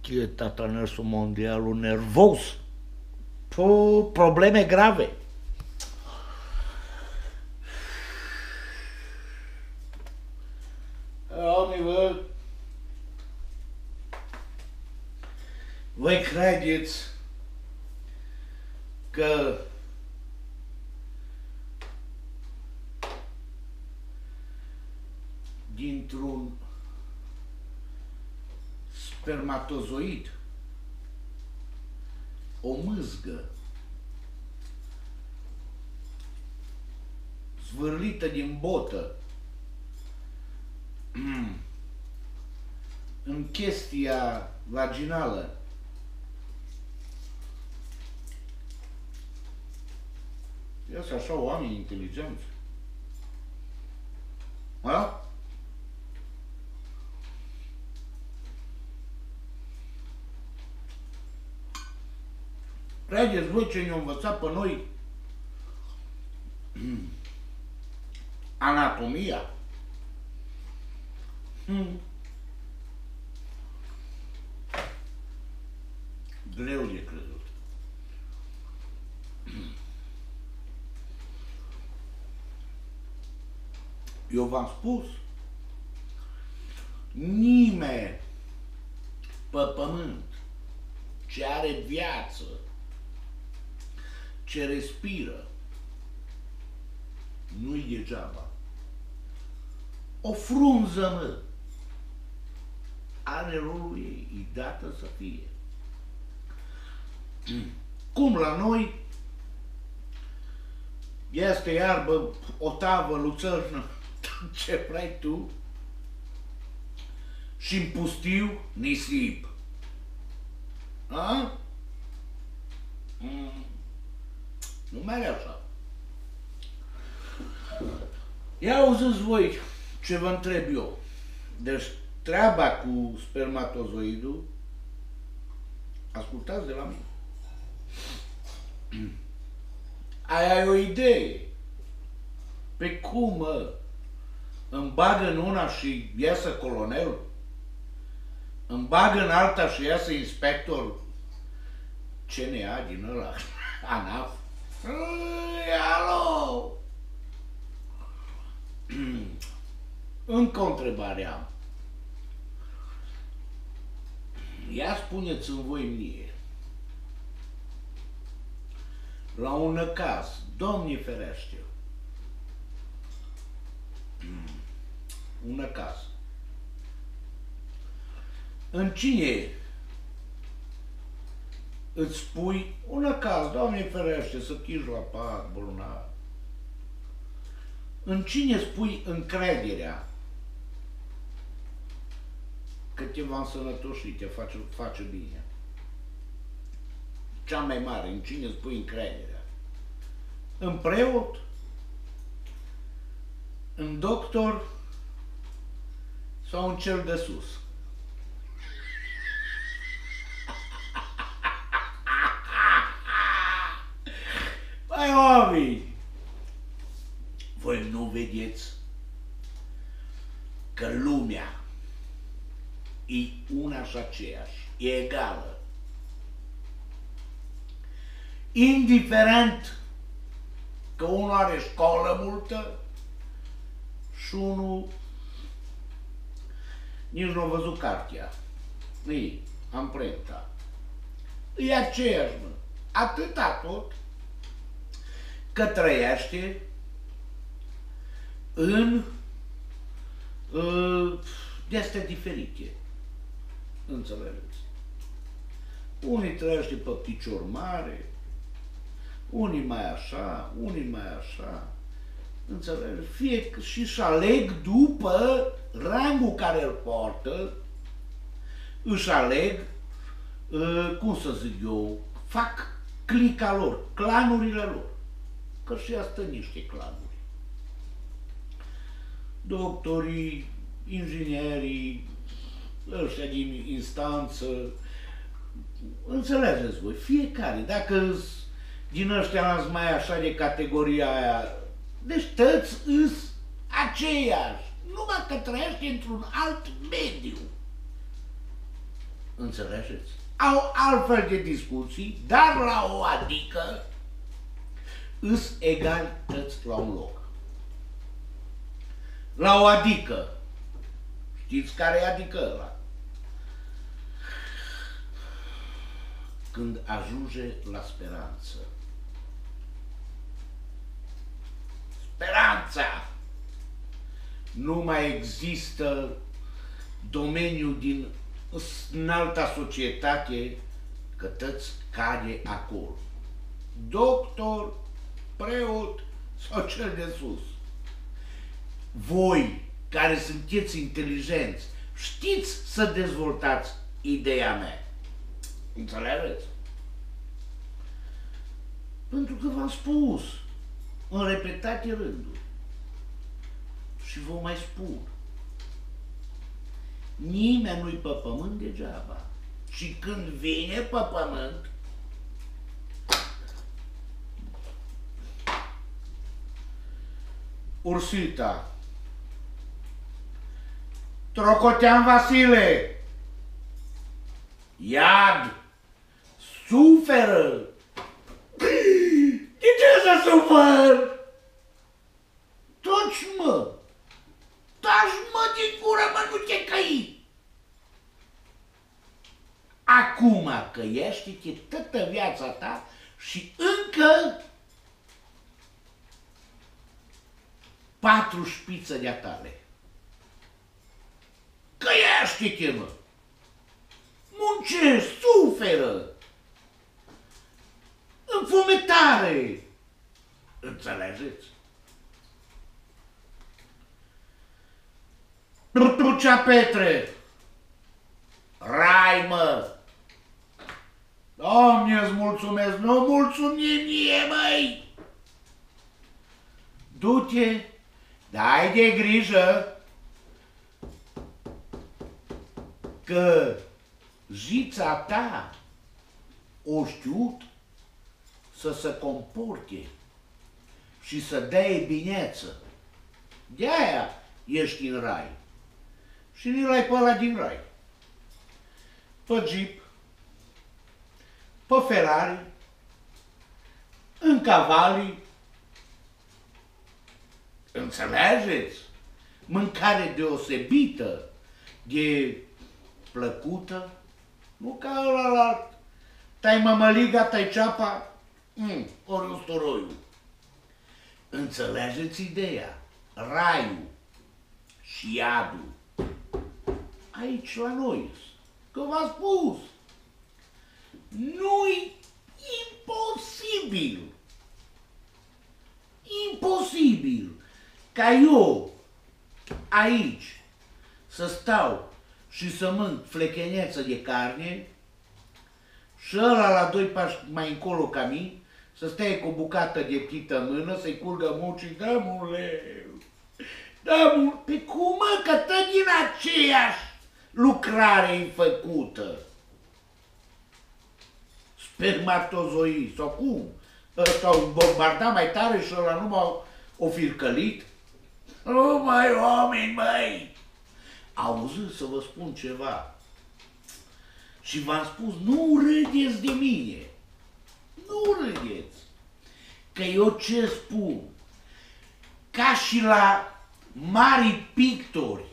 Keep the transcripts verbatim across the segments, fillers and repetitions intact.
che è stata nel suo mondiale nervoso. Pu probleme grave. Oamenii, voi credeți că dintr-un spermatozoid o mâzgă zvârlită din botă în chestia vaginală iasă așa oameni inteligenți? A? Credeți voi ce ne-au învățat pe noi anatomia? Hmm. Greu de crezut. Eu v-am spus, nimeni pe pământ ce are viață, ce respiră, nu-i degeaba. O frunză, mă, are rolul ei, e dată să fie. Cum la noi este iarbă, o tavă, luțărnă, ce vrei tu, și în pustiu nisip. A? Mm. Nu merge așa. Ia auziți voi ce vă întreb eu. Deci treaba cu spermatozoidul, ascultați de la mine. Ai, ai o idee pe cum, mă, îmi bagă în una și iasă colonel? Îmi bagă în alta și iasă inspector C N A din ăla, ANAF? Alo! Încă o întrebare am. Ia spuneți-mi voi mie, la un năcaz, Doamne ferește, un năcaz, în cine îți spui un năcaz, Doamne ferește, să chiși la pat, bolnav, în cine spui încrederea că te va însănătoși, te face, face bine? Cea mai mare, în cine spui încrederea? În preot? În doctor? Sau în cel de sus? Băi, oameni, voi nu vedeți că lumea e una și aceeași, e egală. Indiferent că unul are școală multă și unul nici nu a văzut cartea, e amprenta. E aceeași, mă, atâta tot că trăiește în uh, de-astea diferite. Înțelegeți? Unii trăiește pe picior mare, unii mai așa, unii mai așa. Înțelegeți? Fie și-și aleg după rangul care îl poartă, își aleg, uh, cum să zic eu, fac clica lor, clanurile lor. Că și asta niște clanuri. Doctorii, inginerii, ăștia din instanță, înțelegeți voi, fiecare, dacă din ăștia n-ați mai așa de categoria aia, deci toți îs aceiași, numai că trăiește într-un alt mediu. Înțelegeți? Au altfel de discuții, dar la o adică îs egalități la un loc. La o adică. Știți care e adică ăla? Când ajunge la speranță. Speranța! Nu mai există domeniu din înalta societate că tăți cade acolo. Doctor, preot sau cel de sus. Voi, care sunteți inteligenți, știți să dezvoltați ideea mea. Înțelegeți? Pentru că v-am spus în repetate rânduri și vă mai spun. Nimeni nu-i pe pământ degeaba. Și când vine pe pământ, Ursita, Trocotean Vasile, iad, suferă. De ce să sufăr? Toci, mă! Taci, mă, din gură, mă, nu te căi! Acum căiește-te toată viața ta și încă patru șpiță de-a tale. Căiește-te, mă! Muncești, suferă! Înfometare! Înțelegeți? Trucea Petre! Rai, mă! Doamne, îți mulțumesc, nu mulțumim mie, măi! Du-te, dai de grijă că jița ta o știut să se comporte și să dea bineță. De-aia ești în rai. Și nu l-ai pe ăla din rai. Pe Jeep, pe Ferrari, în cavalii. Înțelegeți? Mâncare deosebită, de plăcută, nu ca ăla, tai mămăliga, tai ceapa, mm, ori usturoiul. Înțelegeți ideea? Raiul și iadul aici la noi, că v-am spus, nu-i imposibil, imposibil ca eu aici să stau și să mânc flecheneță de carne și ăla la doi pași mai încolo ca mine să stai cu o bucată de ptită în mână, să-i curgă mucii, da, muleu, da, mul... Pe cum, mă, că tă din aceeași lucrare-i făcută? Spermatozoi, sau cum? S-au bombardat mai tare și ăla nu m-au o fircălit? Nu, mai oameni, măi! Auzi, să vă spun ceva. Și v-am spus, nu râdeți de mine. Nu râdeți. Că eu ce spun? Ca și la mari pictori,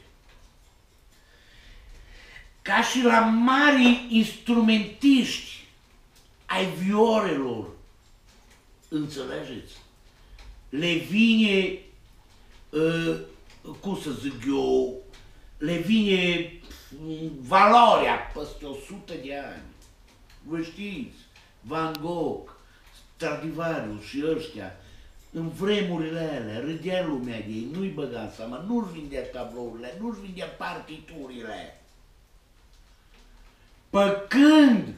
ca și la mari instrumentiști ai viorelor, înțelegeți? Le vine, uh, cum să zic eu, le vine valoarea peste o sută de ani. Vă știți, Van Gogh, Stradivarius și ăștia, în vremurile alea, râdea lumea de ei, nu-i băga în seama, nu-și vindea tablourile, nu-și vindea partiturile. Pe când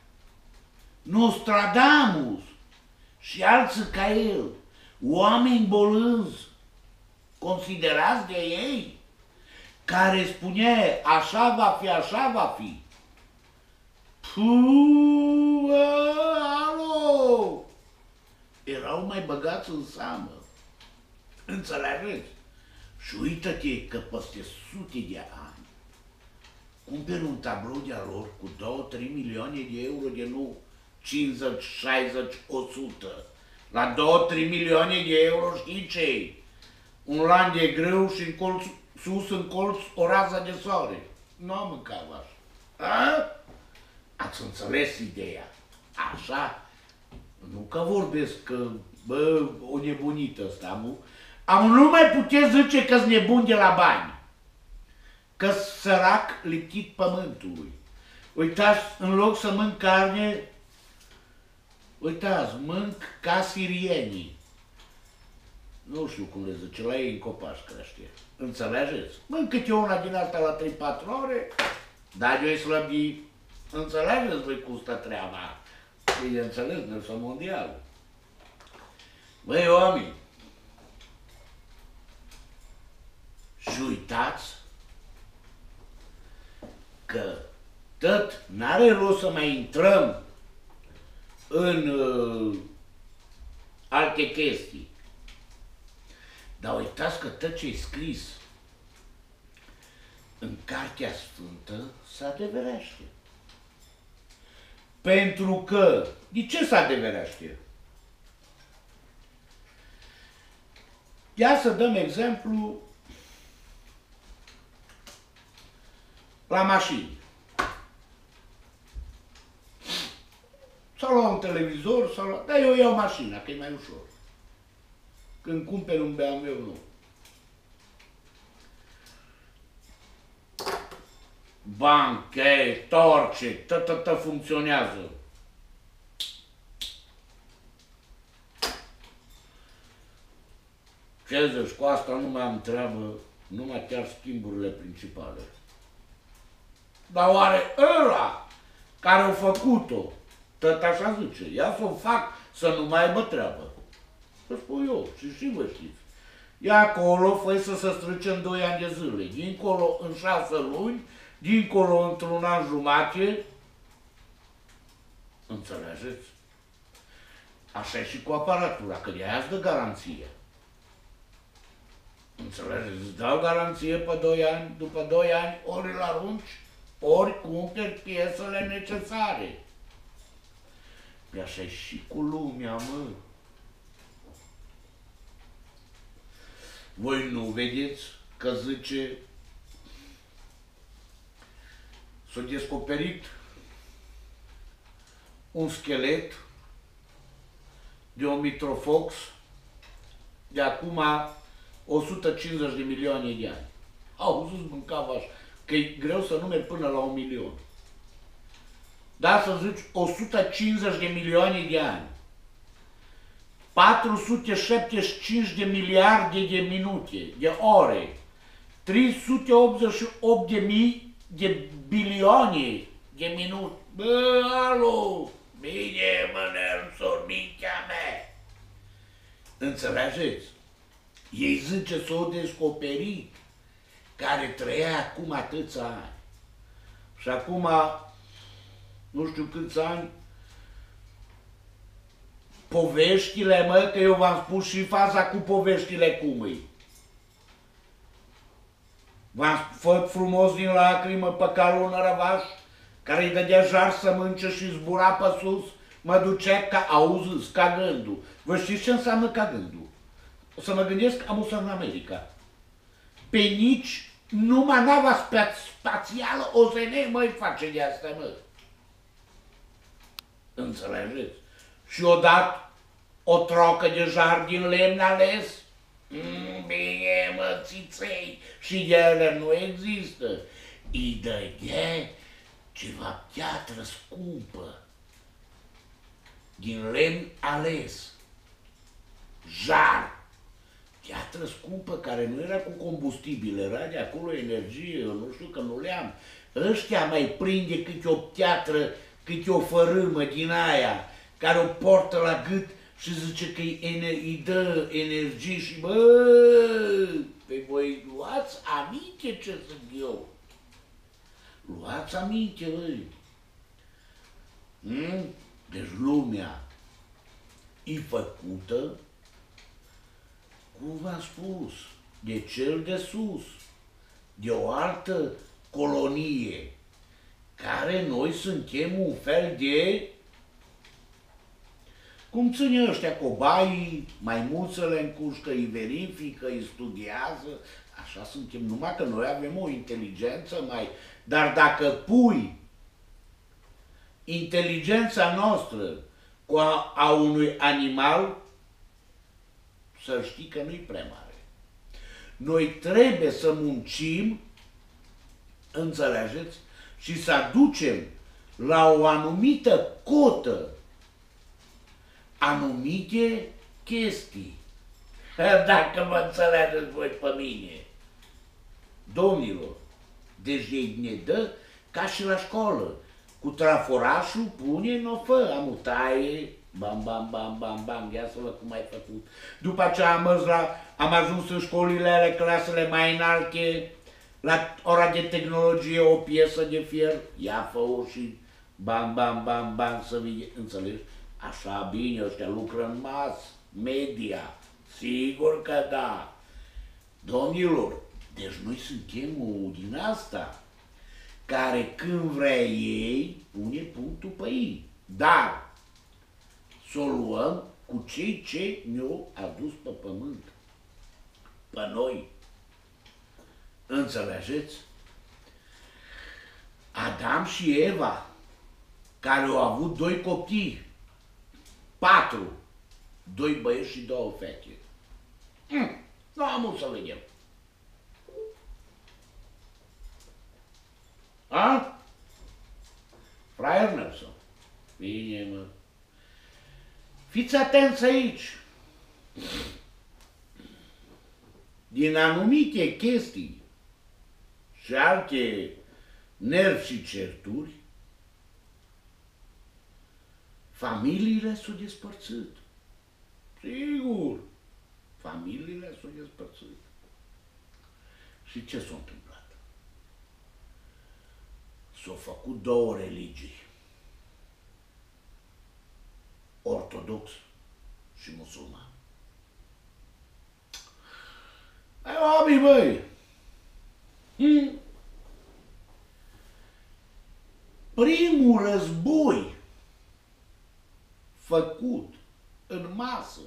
Nostradamus și alții ca el, oameni bolânzi, considerați de ei, care spunea așa va fi, așa va fi. Puuu, alo! Erau mai băgați în seamă. Înțelegeți? Și uită-te că peste sute de ani cumperi un tablou de-a lor cu două trei milioane de euro, de nu cincizeci, șaizeci, o sută. La două trei milioane de euro știi ce? Un lan de grâu și în colț, sus în colț o rază de soare. Nu am mâncat așa. A? Ați înțeles ideea? Așa? Nu că vorbesc că, bă, o nebunită ăsta, nu? Am nu mai puteți zice că-s nebun de la bani. Că-s sărac liptit pământului. Uitați, în loc să mânc carne, uitați, mânc ca sirienii. Nu știu cum le zice, la ei în copaș crește. Înțelegeți? Mânc câte una din asta la trei patru ore, dar eu-i slăbi. Înțelegeți voi cum stă treaba? Bineînțeles, Nelson Mondial. Băi, oameni, și uitați că tot n-are rost să mai intrăm în uh, alte chestii. Dar uitați că tot ce-i scris în Cartea Sfântă se adeverește. Pentru că, de ce se adeverește? Ia să dăm exemplu la mașini. Sau la un televizor, sau la... Dar eu iau mașina, că e mai ușor. Când cumperi un B M W, nu. Banche, torce, tot funcționează. Ce zici, cu asta nu mai am treabă, numai chiar schimburile principale. Dar oare ăla care a făcut-o, tot așa zice, ia să o fac să nu mai aibă treabă. Să spun eu, și și vă știți. E acolo, fă să se strice în doi ani de zile, dincolo în șase luni, dincolo într-un an jumate. Înțelegeți? Așa e și cu aparatura, că de-aia îți dă garanție. Înțelegeți? Îți dau garanție pe doi ani, după doi ani ori îl arunci, ori cumperi piesele necesare. Păi așa e și cu lumea, mă. Voi nu vedeți că zice, s-a descoperit un schelet de un mitrofox de acum o sută cincizeci de milioane de ani. Au zis mâncava așa, că e greu să numeri până la un milion. Da, să zici o sută cincizeci de milioane de ani. patru sute șaptezeci și cinci de miliarde de minute, de ore. trei sute optzeci și opt de mii de bilioane de minute. Bă, alo, bine, mă, Nelson, mintea mea. Înțelegeți? Ei zice s-o descoperit, care trăia acum atâția ani. Și acum, nu știu câți ani, poveștile, mă, că eu v-am spus și faza cu poveștile cum e. V-am făcut frumos din lacrimă pe calul nărăvaș, care îi dădea jar să mânce și zbura pe sus, mă ducea ca, auzi, ca gândul. Vă știți ce înseamnă ca gândul? O să mă gândesc, am în America. Pe nici numai nava spa spațială o să ne mai face de asta, mă. Înțelegeți? Și odată o trocă de jar din lemn ales. Mm, bine, mă, țiței, și de ele nu există. Îi dădea ceva piatră scumpă, din lemn ales, jar, piatră scumpă care nu era cu combustibil, era de acolo energie, eu nu știu că nu le-am. Ăștia mai prinde câte o piatră, câte o fărâmă din aia, care o portă la gât și zice că îi dă energie și bă, pe voi luați aminte ce zic eu. Luați aminte, băi. Hmm? Deci lumea e făcută, cum v-am spus, de cel de sus, de o altă colonie care noi suntem un fel de, cum ține ăștia cobaii, maimuțele în cușcă, îi verifică, îi studiază, așa suntem, numai că noi avem o inteligență mai... Dar dacă pui inteligența noastră cu a, a unui animal, să știi că nu-i prea mare. Noi trebuie să muncim, înțelegeți, și să aducem la o anumită cotă anumite chestii. Dacă mă înțelegeți voi pe mine. Domnilor, deci ei ne dă ca și la școală. Cu traforașul pune, n-o fă, amutaie, bam, bam, bam, bam, bam, ia să văd cum ai făcut. După aceea am, la, am ajuns în școlile ale clasele mai înalte, la ora de tehnologie, o piesă de fier, ia fă-o și bam, bam, bam, bam, să vii, înțelegi? Așa bine, ăștia lucră în mass media, sigur că da. Domnilor, deci noi suntem o din asta, care când vrea ei, pune punctul pe ei. Dar să o luăm cu cei ce ne-au adus pe pământ, pe noi. Înțelegeți? Adam și Eva, care au avut doi copii, patru, doi băieți și două fete. Mm, nu am mult să vedem. A? Fraier Nelson. Bine, mă. Fiți atenți aici. Din anumite chestii și alte nervi și certuri, familiile s-au despărțit. Sigur, familiile s-au despărțit. Și ce s-a întâmplat? S-au făcut două religii, ortodox și musulman. Ai oameni, băi! Hmm. Primul război făcut în masă,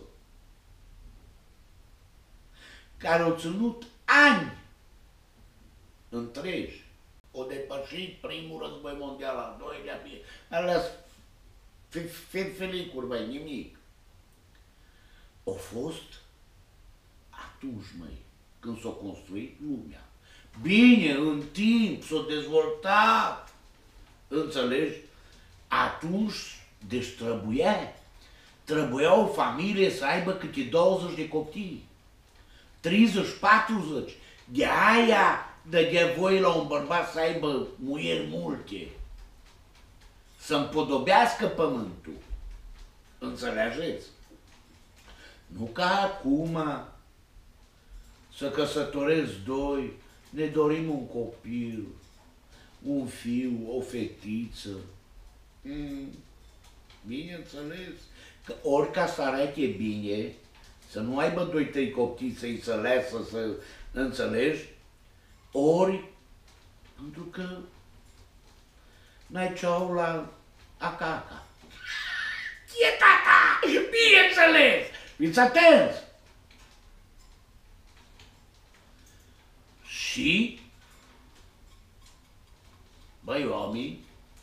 care a ținut ani întregi, o depășit primul război mondial, al doilea, alea felicuri, băi, nimic. A fost atunci, măi, când s-a construit lumea. Bine, în timp s-a dezvoltat, înțelegi? Atunci, deci trebuia, trebuia o familie să aibă câte douăzeci de copii, treizeci, patruzeci. De aia dădea voie la un bărbat să aibă muieri multe, să împodobească pământul. Înțelegeți? Nu ca acum să căsătoresc doi, ne dorim un copil, un fiu, o fetiță. Mm, bineînțeles că ori ca să arate bine, să nu aibă doi, trei copii să-i să lasă, să înțelegi, ori pentru că n-ai ceau la aca-aca. E tata! Bineînțeles! Fiți atenți! Și, băi, oameni,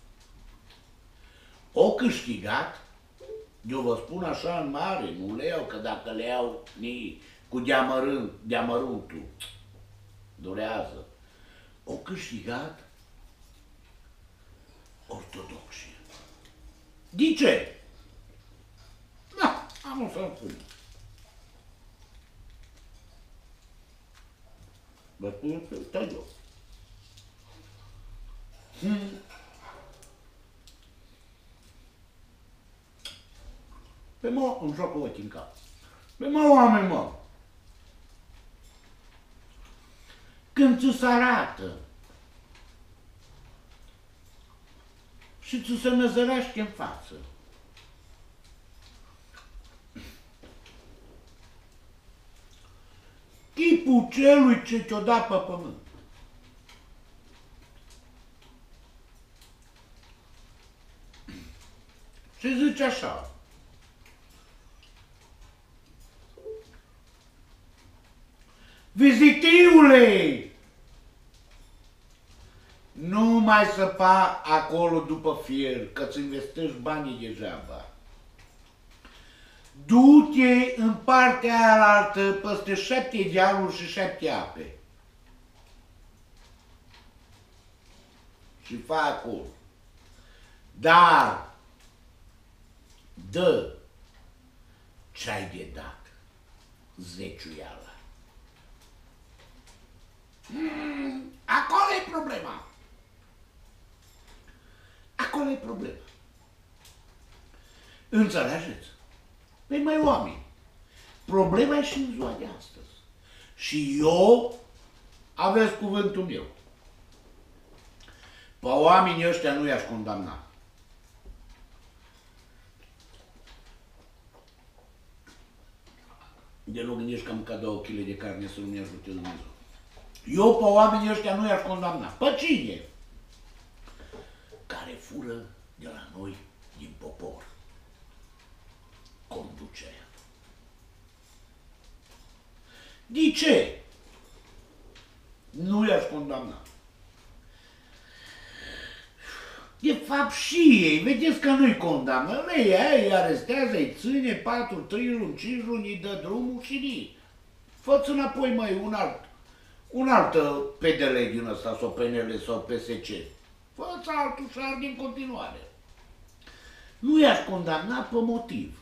o câștigat, eu vă spun așa în mare, nu le iau, că dacă le iau ni, cu deamărânt, deamăruntul, durează. O câștigat ortodoxie. De ce? Da, am o să-mi spun. Vă spun că stai eu. Hmm. Pe mă, îmi joacă ochii în cap. Pe mă, oameni, mă. Când ți se arată și ți se năzărește în față, tipul celui ce te-o dat pe pământ, Și zice așa: vizitiule, nu mai săpa acolo după fier, că-ți investești banii degeaba. Du-te în partea aia peste șapte dealuri și șapte ape. Și fă acolo. Dar dă ce-ai de dat, zeciuiala. Mm, acolo e problema. Acolo e problema. Înțelegeți? Păi mai oameni, problema e și în ziua de astăzi. Și eu, aveți cuvântul meu, pe oamenii ăștia nu i-aș condamna. De nu gândești că am mâncat două chile de carne să nu-mi ajute Dumnezeu. Eu pe oamenii ăștia nu i-aș condamna. Pe cine? Care fură de la noi din popor. Conducerea. De ce? Nu i-aș condamna. De fapt și ei, vedeți că nu-i condamnă, le ia, îi arestează, îi ține patru, trei luni, cinci luni, îi dă drumul și nii. Fă-ți înapoi, măi, un alt, un alt P D L din ăsta, sau P N L sau P S C. Fă-ți altul și arde în continuare. Nu i-aș condamna pe motiv.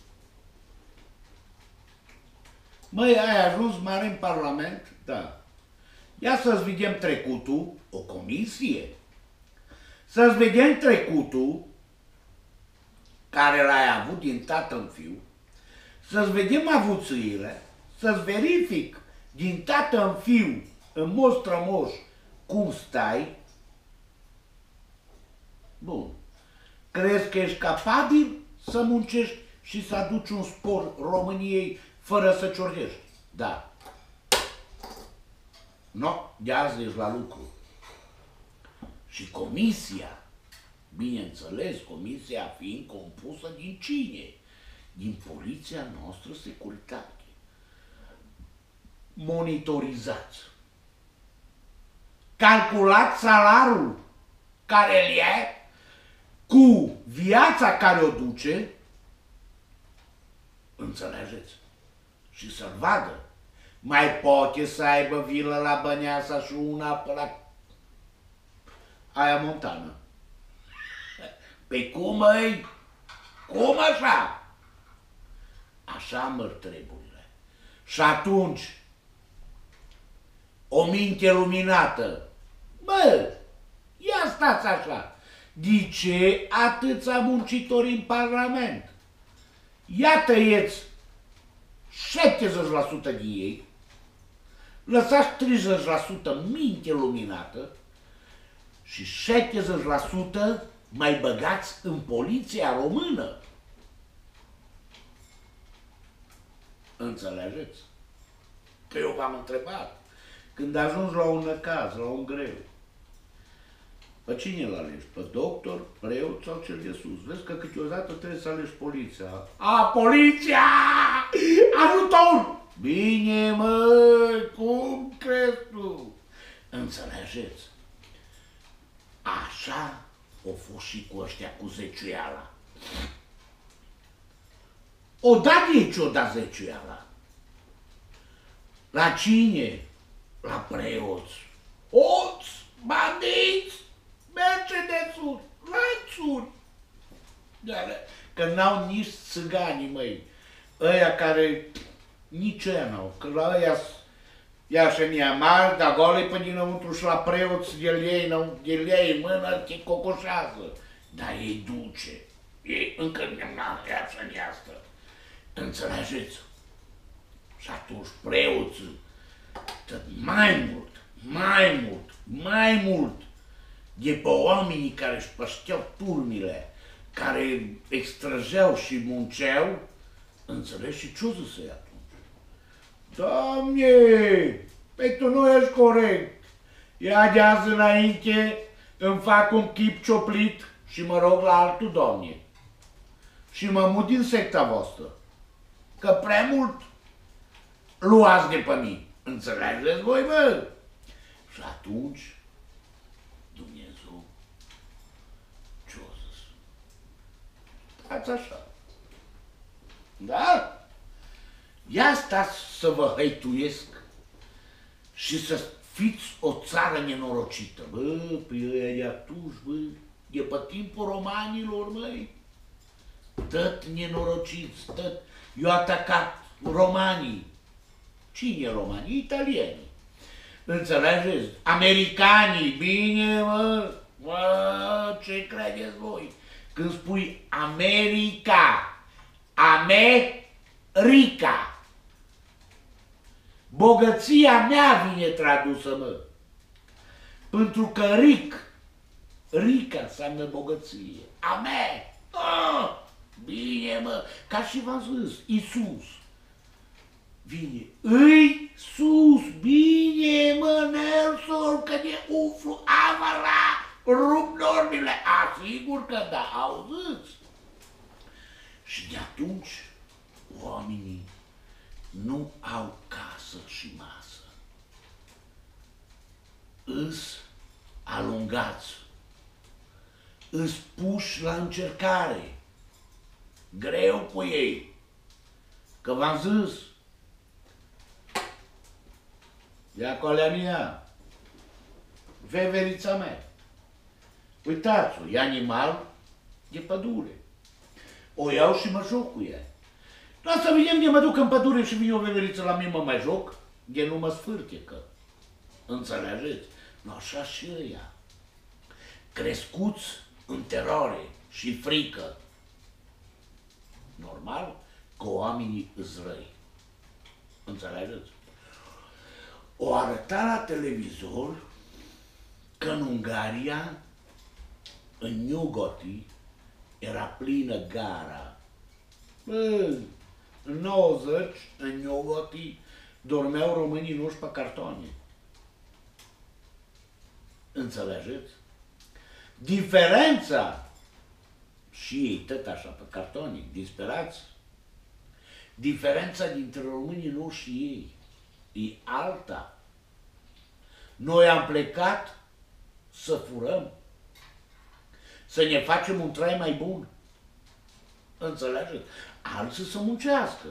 Măi, ai ajuns mare în Parlament? Da. Ia să-ți vedem trecutul, o comisie. Să-ți vedem trecutul, care l-ai avut din tată în fiu, să-ți vedem avuțiile, să-ți verific din tată în fiu, în mod strămoș, cum stai. Bun. Crezi că ești capabil să muncești și să aduci un spor României fără să ciordești? Da. No, de azi ești la lucru. Și comisia, bineînțeles, comisia fiind compusă din cine? Din poliția noastră securitate. Monitorizați. Calculați salariul care îl ia cu viața care o duce, înțelegeți? Și să-l vadă. Mai poate să aibă vilă la Băneasa și una pe la Aia Montană. Pe cum, măi? Cum așa? Așa măr treburile. Și atunci, o minte luminată, bă, ia stați așa, de ce atâția muncitori în Parlament? Ia tăieți șaptezeci la sută din ei, lăsați treizeci la sută minte luminată și șaptezeci la sută mai băgați în poliția română. Înțelegeți? Că eu v-am întrebat. Când ajungi la un necaz, la un greu, pe cine îl alegi? Pe doctor, preot sau cel de sus? Vezi că câteodată trebuie să alegi poliția. A, poliția! Ajutor! Bine, măi, cum crezi tu? Înțelegeți? Așa o fost și cu ăștia cu zeciuiala. O da de ce o da zeciuiala? La cine? La preoți. Oți, bandiți, Mercedes-uri, lanțuri. Că n-au nici țiganii, măi. Ăia care nici ăia n-au. Că la ăia ia și mie mari, dar gole pe dinăuntru și la preoți de-l iei, de-l iei în mână, te cocoșează. Dar ei duce. Ei încă n-au ea să neastă. Înțelegeți? Și atunci preoții, tot mai mult, mai mult, mai mult, de pe oamenii care își pășteau turmile, care extrăgeau și munceau, înțelegi? Și ce-o zis ei atunci? Doamne, pe tu nu ești corect. Ia de azi înainte îmi fac un chip cioplit și mă rog la altul, Doamne. și mă mut din secta voastră. Că prea mult luați de pe mine. Înțelegeți voi, bă? Și atunci, Dumnezeu, ce-o zis? Stați așa. Da? Ia stați să vă hăituiesc și să fiți o țară nenorocită. Bă, păi ăia de atunci, bă, e pe timpul romanilor, măi. Tot nenorociți, tot. Eu atacat romanii. Cine romanii? Italienii. Înțelegeți? Americanii, bine, mă, mă, ce credeți voi? Când spui America, America, bogăția mea vine tradusă, mă. Pentru că ric, rica înseamnă bogăție. Ame, oh, bine, mă, ca și v-am zis, Iisus. Vine, îi sus, bine, mă, Nelson, că ne umflu avara, rup normile, asigur că da, auziți? Și de atunci oamenii nu au casă și masă. Îs alungați, îs puși la încercare, greu cu ei, că v-am zis, ia colea mea, veverița mea. Uitați-o, e animal de pădure. O iau și mă joc cu ea. Dar să vedem de mă duc în pădure și vine o veveriță la mine, mă mai joc, de nu mă sfârtecă. Înțelegeți? Nu așa și ăia. Crescuți în teroare și frică. Normal că oamenii îs răi. Înțelegeți? O arăta la televizor că în Ungaria, în Nyugati, era plină gara. Bă, în nouăzeci, în Nyugati, dormeau românii nuși pe cartoane. Înțelegeți? Diferența, și ei tot așa pe cartoane, disperați, diferența dintre românii noștri și ei e alta. Noi am plecat să furăm, să ne facem un trai mai bun. Înțelegeți? Alții să muncească.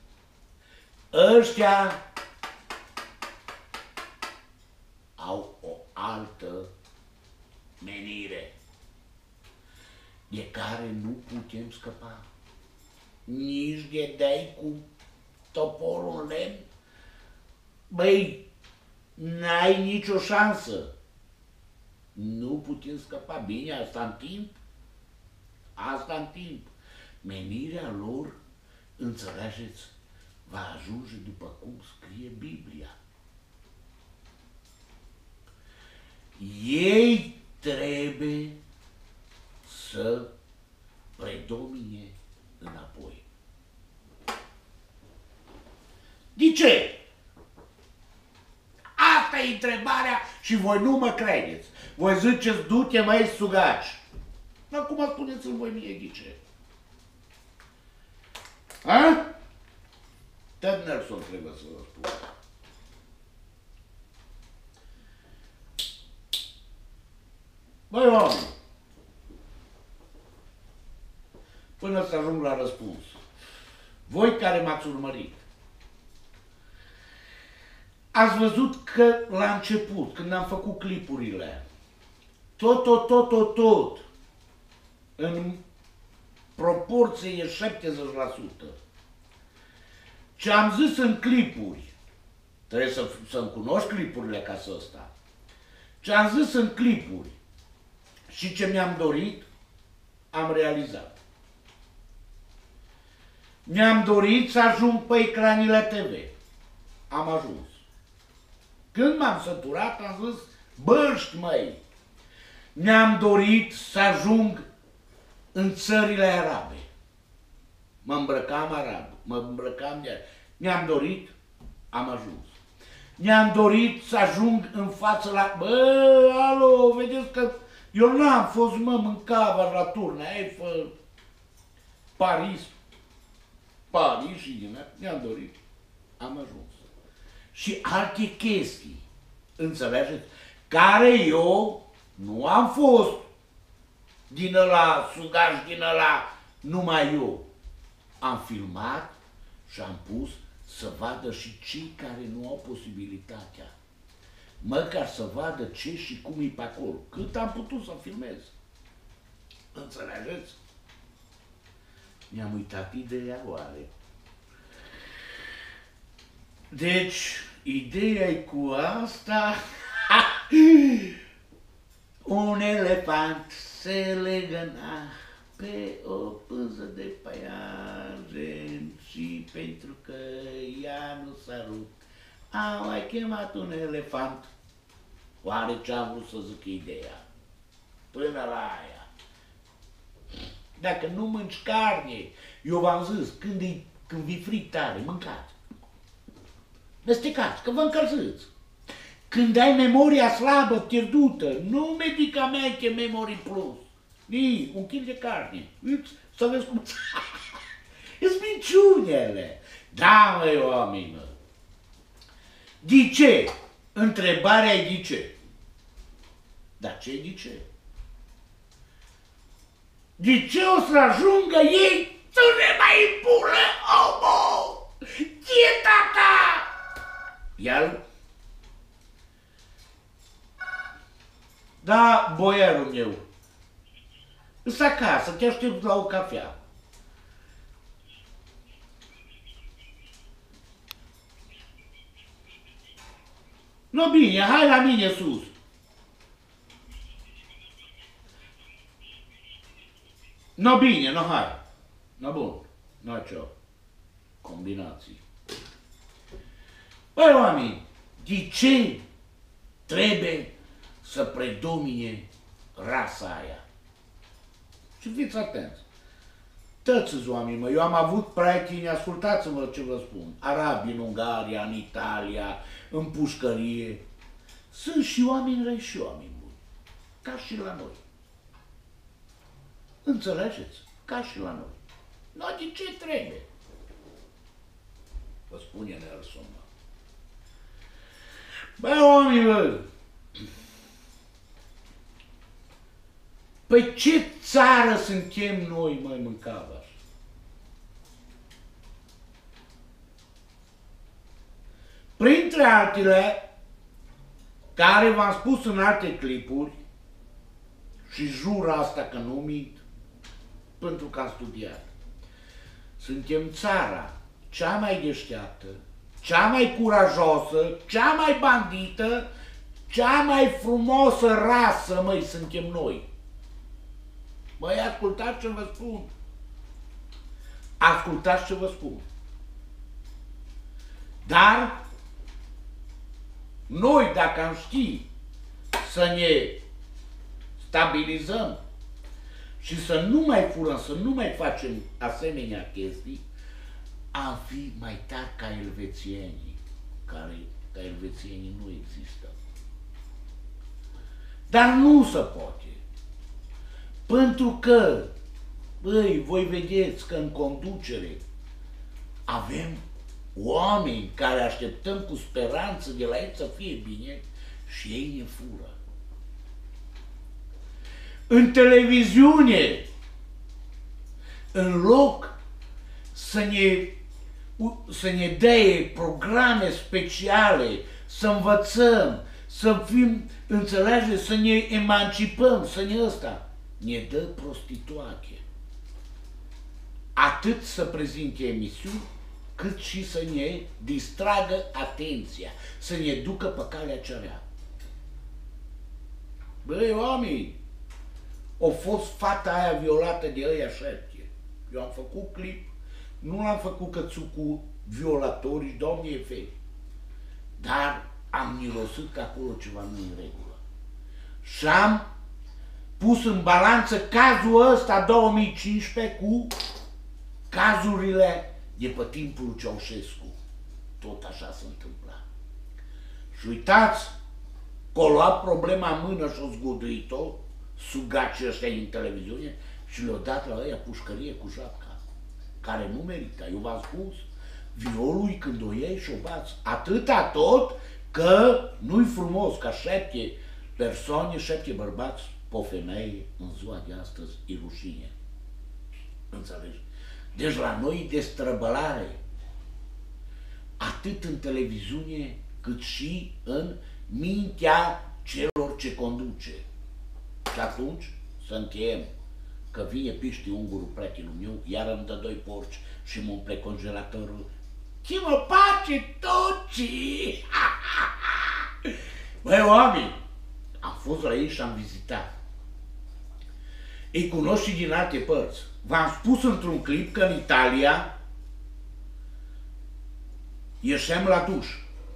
Ăștia au o altă menire de care nu putem scăpa. Nici de dai cu toporul în lemn, băi, n-ai nicio șansă. Nu putem scăpa. Bine, asta în timp. Asta în timp. Menirea lor, înțelegeți, va ajunge după cum scrie Biblia. Ei trebuie să predomine înapoi. De ce? Asta e întrebarea și voi nu mă credeți. Voi ziceți, du-te, măi, sugaci. Acum spuneți-mi voi mie de ce. Ha? Ted Nelson trebuie să vă spun. Băi, oameni, până să ajung la răspuns, voi care m-ați urmărit, ați văzut că la început, când am făcut clipurile, tot, tot, tot, tot, tot, în proporție e șaptezeci la sută. Ce am zis în clipuri, trebuie să, să-mi cunoști clipurile ca să ăsta, ce am zis în clipuri și ce mi-am dorit, am realizat. Mi-am dorit să ajung pe ecranile T V. Am ajuns. Când m-am săturat, am zis, băști, măi, mi-am dorit să ajung în țările arabe. Mă îmbrăcam arab, mă îmbrăcam de... Mi-am dorit, am ajuns. Mi-am dorit să ajung în față la... Bă, alo, vedeți că eu n-am fost, mă, mâncava la turne, Eiffel. Paris, Paris și din ne-am dorit, am ajuns. Și alte chestii, înțelegeți, care eu nu am fost din ăla, sugaș din ăla, numai eu. Am filmat și am pus să vadă și cei care nu au posibilitatea. Măcar să vadă ce și cum e pe acolo. Cât am putut să filmez. Înțelegeți? Mi-am uitat ideea oare. Deci, ideea e cu asta. Un elefant se legăna pe o pânză de păianjen și pentru că ea nu s-a rupt, a mai chemat un elefant. Oare ce-am vrut să zic ideea? Până la aia. Dacă nu mânci carne, eu v-am zis, când, e, când vi fric tare, mâncați. Mestecați, că vă încălziți. Când ai memoria slabă, pierdută, nu medicamente Memory Plus, ni, un kil de carne. Uiți, să vezi cum... Îți minciunele. Da, măi, oameni, mă. De ce? Întrebarea e de ce. Dar ce de ce? De ce o să ajungă ei să ne mai impună omul? Ce tata? El? Da, boiarul meu. Îs acasă, te aștept la o cafea. No bine, hai la mine sus. No bine, no hai. No bun, no ce combinații. Băi, oameni, de ce trebuie să predomine rasa aia? Și fiți atenți. Tăți-ți, oameni, mă, eu am avut prieteni, ascultați-mă ce vă spun, arabi în Ungaria, în Italia, în pușcărie. Sunt și oameni răi și oameni buni, ca și la noi. Înțelegeți? Ca și la noi. No, de ce trebuie? Vă spune Nelson. Băi, oameni, bă! Păi ce țară suntem noi, măi, mâncavași? Printre altele, care v-am spus în alte clipuri, și jur asta că nu mint, pentru că am studiat, suntem țara cea mai deșteaptă, cea mai curajoasă, cea mai bandită, cea mai frumoasă rasă, măi, suntem noi. Băi, ascultați ce vă spun. Ascultați ce vă spun. Dar noi, dacă am ști să ne stabilizăm și să nu mai furăm, să nu mai facem asemenea chestii, am fi mai tari ca elvețienii, care ca elvețienii nu există. Dar nu se poate. Pentru că, băi, voi vedeți că în conducere avem oameni care așteptăm cu speranță de la ei să fie bine și ei ne fură. În televiziune, în loc să ne, să ne dea programe speciale, să învățăm, să fim, înțelegeți, să ne emancipăm, să ne ăsta, ne dă prostituate. Atât să prezinte emisiuni, cât și să ne distragă atenția, să ne ducă pe calea cea rea. Băi, oameni, a fost fata aia violată de ăia șapte. Eu am făcut clip, nu l-am făcut cățu cu violatorii, Doamne e feri. Dar am mirosit că acolo ceva nu e în regulă. Și am pus în balanță cazul ăsta două mii cincisprezece cu cazurile de pe timpul lui Ceaușescu. Tot așa se întâmpla. Și uitați că o luat problema în mână și o zguduit-o, sugacii ăștia din televiziune, și le-o dat la ăia pușcărie cu japca. care nu merită. Eu v-am spus, violul când o iei și o bați, atâta tot că nu-i frumos ca șapte persoane, șapte bărbați pe o femeie în ziua de astăzi e rușine. Înțelegi? Deci la noi e destrăbălare. Atât în televiziune cât și în mintea celor ce conduce. Și atunci să încheiem că vine piști ungurul prietenul meu, iar îmi dă doi porci și mă umple congelatorul. Ce mă face tocii? Băi, oameni, am fost la ei și am vizitat. Îi cunosc și din alte părți. V-am spus într-un clip că în Italia ieșeam la duș.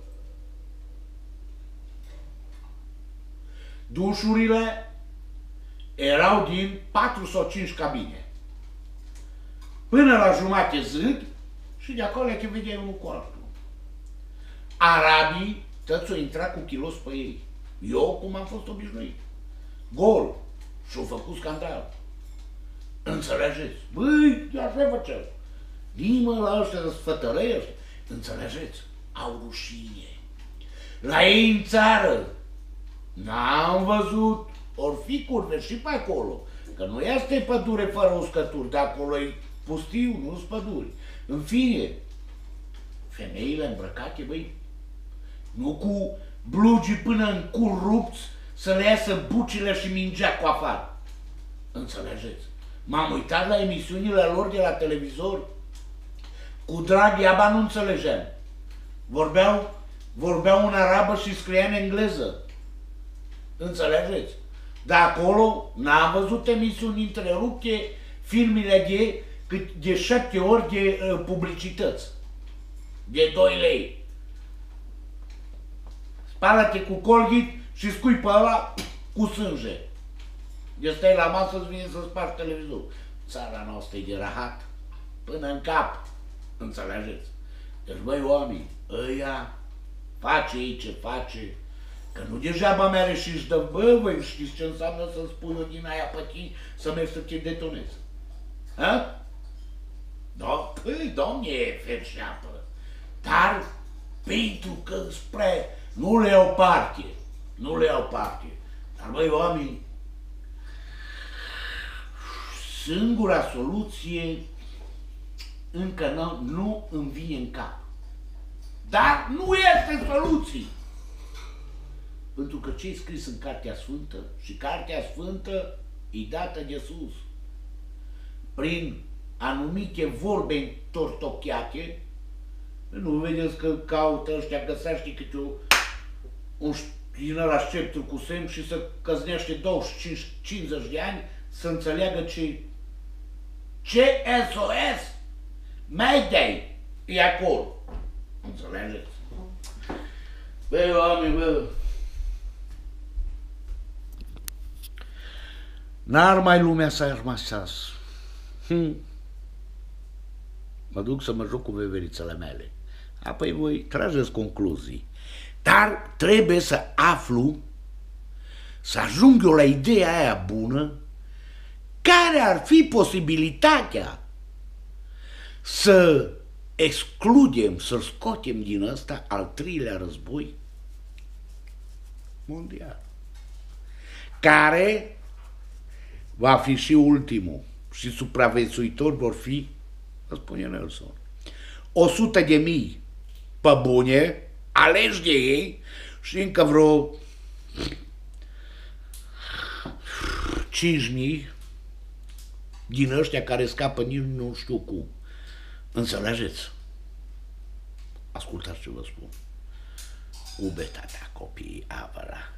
Dușurile erau din patru sau cinci cabine. Până la jumate zid și de acolo că vedeai unul cu altul. Arabii tăți-o intra cu kilos pe ei. Eu cum am fost obișnuit. Gol. Și-au făcut scandal. Înțelegeți? Băi, așa făceau. Nimă la ăștia de sfătărei ăștia. Înțelegeți? Au rușine. La ei în țară n-am văzut, or fi curve și pe acolo. Că nu este pădure fără uscături, de acolo e pustiu, nu-s păduri. În fine, femeile îmbrăcate, băi, nu cu blugi până în cur rupți să le iasă bucile și mingea cu afară. Înțelegeți? M-am uitat la emisiunile lor de la televizor. Cu drag, iaba nu înțelegeam. Vorbeau, vorbeau în arabă și scria în engleză. Înțelegeți? De acolo n-am văzut emisiuni întrerupte, filmele de, de șapte ori de uh, publicități. De doi lei. Spală-te cu Colgate și scui pe ăla cu sânge. De stai la masă, îți vine să spargi televizorul. Țara noastră e de rahat până în cap. Înțelegeți? Deci, băi, oameni, ăia face ei ce face, că nu degeaba mere și își dă, bă, voi știți ce înseamnă să spui din aia pe tine să mergi să te detonezi. Ha? Da? Păi, domne, fer și apă. Dar pentru că spre nu le iau parte, nu le iau parte. Dar, băi, oameni, singura soluție încă nu, nu îmi vine în cap. Dar nu este soluție. Pentru că ce e scris în Cartea Sfântă, și Cartea Sfântă e dată de sus, prin anumite vorbe întortocheate, nu vedeți că caută ăștia, găsește câte o, un din ăla sceptru cu semn și să căznește douăzeci și cinci cincizeci de ani să înțeleagă ce ce S O S Mayday e acolo. Înțelegeți? Băi, oameni, bă, n-ar mai lumea să ai rămas sas. Hm. Mă duc să mă joc cu veverițele mele. Apoi voi trageți concluzii. Dar trebuie să aflu, să ajung eu la ideea aia bună, care ar fi posibilitatea să excludem, să scoatem din ăsta al treilea război mondial, care va fi și ultimul și supraviețuitori vor fi, să spune Nelson, o sută de mii pe bune, aleși de ei și încă vreo cinci mii din ăștia care scapă nici nu știu cum. Înțelegeți? Ascultați ce vă spun. Ubetatea copiii, avăra.